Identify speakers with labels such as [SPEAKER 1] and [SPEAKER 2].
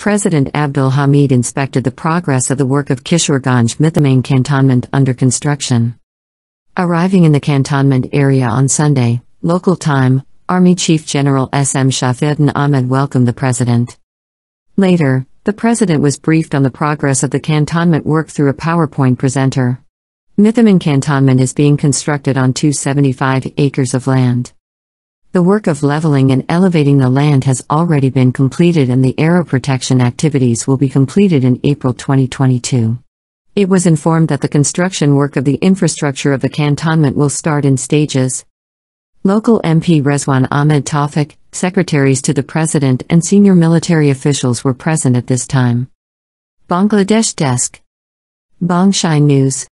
[SPEAKER 1] President Abdul Hamid inspected the progress of the work of Kishoreganj Mithimane cantonment under construction. Arriving in the cantonment area on Sunday, local time, Army Chief General S.M. Shafiuddin Ahmed welcomed the president. Later, the president was briefed on the progress of the cantonment work through a PowerPoint presenter. Mithimane cantonment is being constructed on 275 acres of land. The work of leveling and elevating the land has already been completed and the area protection activities will be completed in April 2022. It was informed that the construction work of the infrastructure of the cantonment will start in stages. Local MP Rezwan Ahmed Tawfiq, secretaries to the president and senior military officials were present at this time. Bangladesh Desk. Bangshine News.